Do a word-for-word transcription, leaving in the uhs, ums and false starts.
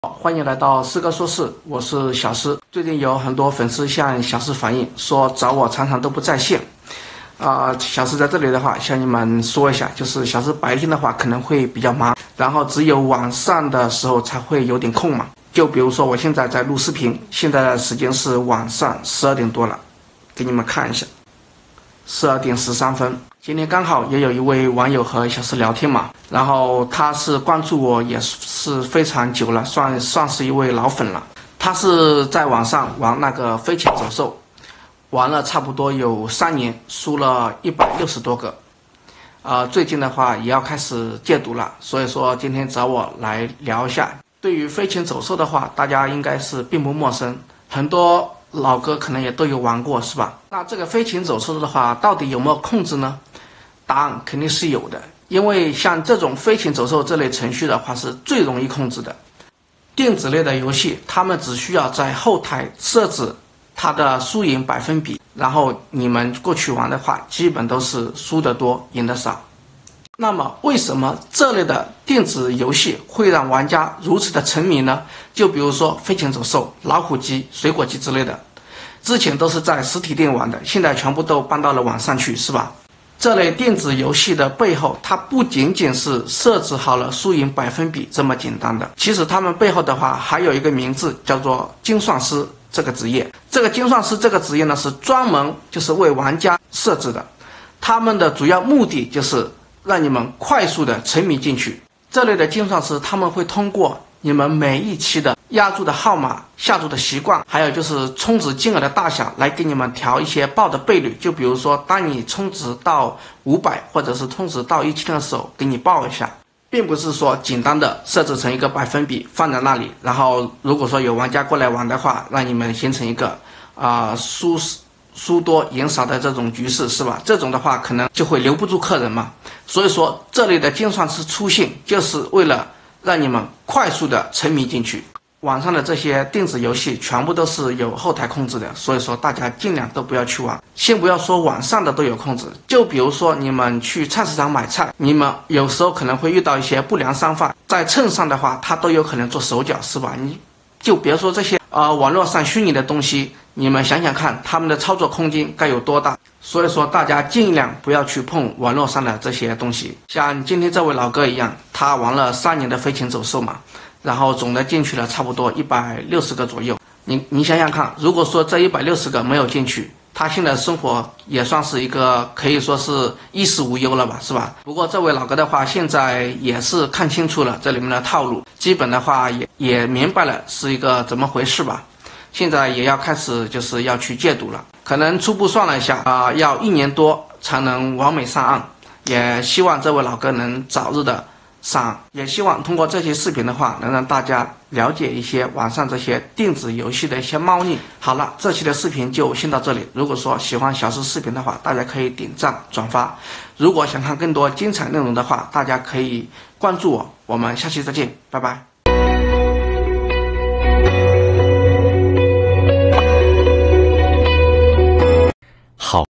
欢迎来到师哥说事，我是小师。最近有很多粉丝向小师反映说找我常常都不在线，啊、呃，小师在这里的话向你们说一下，就是小师白天的话可能会比较忙，然后只有晚上的时候才会有点空嘛。就比如说我现在在录视频，现在的时间是晚上十二点多了，给你们看一下，十二点十三分。今天刚好也有一位网友和小师聊天嘛，然后他是关注我也是非常久了，算算是一位老粉了。他是在网上玩那个飞禽走兽，玩了差不多有三年，输了一百六十多个。呃，最近的话也要开始戒赌了，所以说今天找我来聊一下。对于飞禽走兽的话，大家应该是并不陌生，很多老哥可能也都有玩过，是吧？那这个飞禽走兽的话，到底有没有控制呢？答案肯定是有的，因为像这种飞禽走兽这类程序的话，是最容易控制的。电子类的游戏，他们只需要在后台设置它的输赢百分比，然后你们过去玩的话，基本都是输得多，赢得少。那么为什么这类的电子游戏会让玩家如此的沉迷呢？就比如说飞禽走兽、老虎机、水果机之类的，之前都是在实体店玩的，现在全部都搬到了网上去，是吧？这类电子游戏的背后，它不仅仅是设置好了输赢百分比这么简单的，其实他们背后的话还有一个名字叫做精算师这个职业。这个精算师这个职业呢，是专门就是为玩家设置的，他们的主要目的就是让你们快速的沉迷进去。这类的精算师他们会通过你们每一期的押注的号码、下注的习惯，还有就是充值金额的大小，来给你们调一些报的倍率。就比如说，当你充值到五百或者是充值到一千的时候，给你报一下，并不是说简单的设置成一个百分比放在那里，然后如果说有玩家过来玩的话，让你们形成一个啊、呃、输输多赢少的这种局势，是吧？这种的话可能就会留不住客人嘛。所以说，这类的精算师出现就是为了让你们快速的沉迷进去。网上的这些电子游戏全部都是有后台控制的，所以说大家尽量都不要去玩。先不要说网上的都有控制，就比如说你们去菜市场买菜，你们有时候可能会遇到一些不良商贩，在秤上的话，他都有可能做手脚，是吧？你就别说这些呃网络上虚拟的东西，你们想想看，他们的操作空间该有多大？所以说大家尽量不要去碰网络上的这些东西。像今天这位老哥一样，他玩了三年的飞禽走兽嘛，然后总的进去了差不多一百六十个左右。你你想想看，如果说这一百六十个没有进去，他现在生活也算是一个可以说是衣食无忧了吧，是吧？不过这位老哥的话，现在也是看清楚了这里面的套路，基本的话也也明白了是一个怎么回事吧。现在也要开始就是要去戒赌了，可能初步算了一下啊、呃，要一年多才能完美上岸。也希望这位老哥能早日的上岸，也希望通过这些视频的话，能让大家了解一些网上这些电子游戏的一些猫腻。好了，这期的视频就先到这里。如果说喜欢小师视频的话，大家可以点赞转发。如果想看更多精彩内容的话，大家可以关注我。我们下期再见，拜拜。